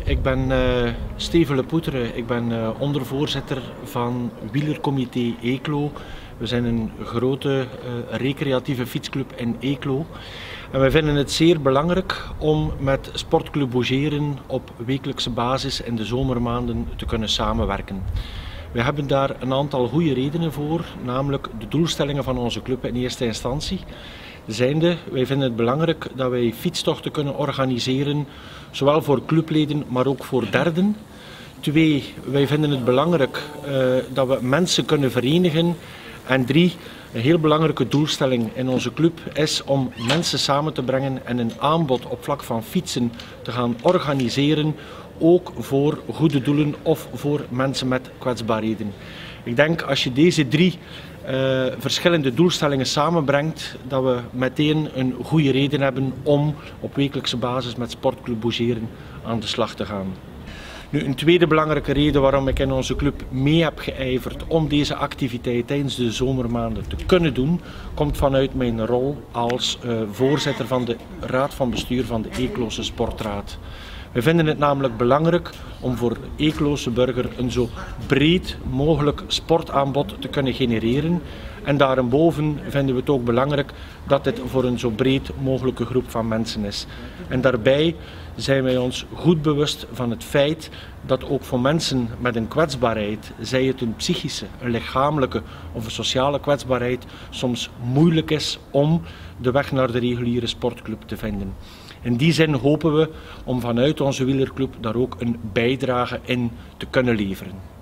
Ik ben Steven Lepoetre, ik ben ondervoorzitter van wielercomité Eeklo. We zijn een grote recreatieve fietsclub in Eeklo. En wij vinden het zeer belangrijk om met Sportclub Bogeren op wekelijkse basis in de zomermaanden te kunnen samenwerken. We hebben daar een aantal goede redenen voor, namelijk de doelstellingen van onze club in eerste instantie. Wij vinden het belangrijk dat wij fietstochten kunnen organiseren, zowel voor clubleden, maar ook voor derden. 2, wij vinden het belangrijk dat we mensen kunnen verenigen. En 3, een heel belangrijke doelstelling in onze club is om mensen samen te brengen en een aanbod op vlak van fietsen te gaan organiseren, ook voor goede doelen of voor mensen met kwetsbaarheden. Ik denk als je deze 3 verschillende doelstellingen samenbrengt, dat we meteen een goede reden hebben om op wekelijkse basis met Sportclub Bogeren aan de slag te gaan. Nu, een tweede belangrijke reden waarom ik in onze club mee heb geijverd om deze activiteit tijdens de zomermaanden te kunnen doen, komt vanuit mijn rol als voorzitter van de raad van bestuur van de Eeklose Sportraad. We vinden het namelijk belangrijk om voor de Eeklose burger een zo breed mogelijk sportaanbod te kunnen genereren. En daarboven vinden we het ook belangrijk dat dit voor een zo breed mogelijke groep van mensen is. En daarbij zijn wij ons goed bewust van het feit dat ook voor mensen met een kwetsbaarheid, zij het een psychische, een lichamelijke of een sociale kwetsbaarheid, soms moeilijk is om de weg naar de reguliere sportclub te vinden. In die zin hopen we om vanuit onze wielerclub daar ook een bijdrage in te kunnen leveren.